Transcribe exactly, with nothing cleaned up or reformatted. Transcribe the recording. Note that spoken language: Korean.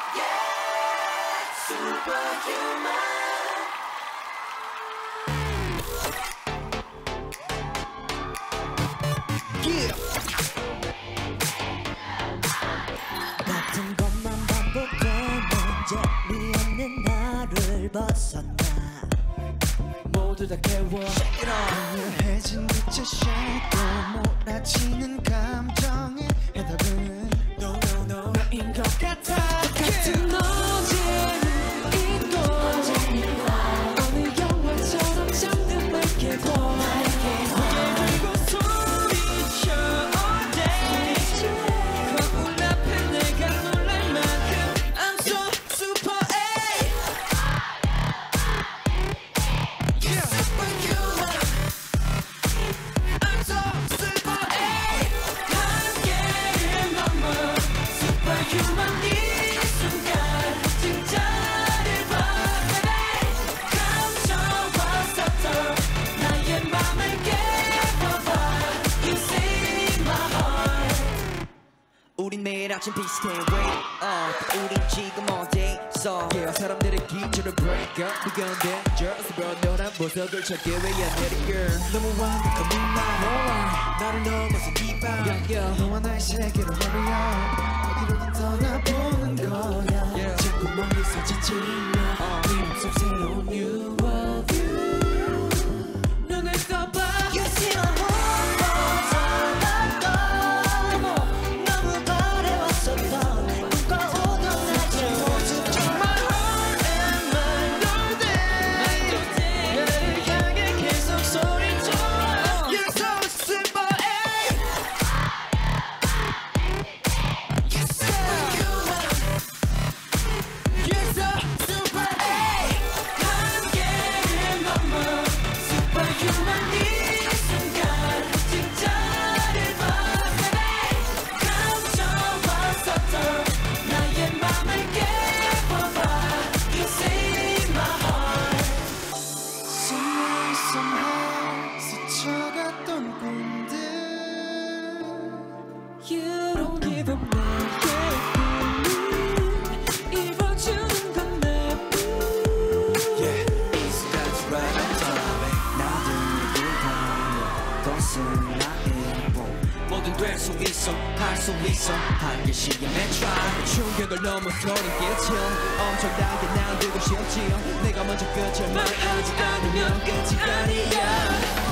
같은 것만 반복되는 재미없는 나를 벗어나 모두 다 깨워 강렬해진 빛의 쉐이도 몰아치는 감정의 해답은 No no no 너인 것 같아. 같은 어제는 있고 어느 영화처럼 잠든 날 깨고 그리고 소리쳐 all day 거울 앞에 내가 놀랄 만큼 I'm so super A Yeah superhuman I'm so super A 한계를 넘어 superhuman 이 순간 진짜를 봐 baby 감춰왔었던 나의 맘을 깨워봐 You see my heart 우린 매일 아침 비슷해 wake up 우린 지금 어디서 yeah, 사람들의 기준을 break up We gon' dangerous bro 너란 보석을 찾기 위해 내린 girl 너무 완벽한 midnight 나를 넘어서 deep out Yeah, yeah. 너와 나의 세계로 hurry up 어디로든 떠나보는 거야 Yeah. 자꾸 멀리서 지치며 uh. 네 맘속 새로운 you of you 눈을 떠봐 You see my heart 너무 바래왔었던 꿈꿔오던 나의 모습 My heart and mind all day 나를 향해 계속 소리쳐 You're so super A You're superhuman You're so super A 한계를 넘어 superhuman 이 순간 진짜를 봐 baby 감춰왔었던 나의 맘을 깨워봐 You see my heart Somehow somehow 스쳐갔던 꿈들 You don't give up 나의 꿈을 이뤄주는 건 나뿐 Yeah 이 순간이 right on time 나도 누구나 것은 나의 몸 뭐든 될 수 있어 할 수 있어 한계 시험에 try 충격을 넘어서는 길칠 엄청나게 난 되고 싶지요 내가 먼저 끝을 말하지 않으면 끝이 아니야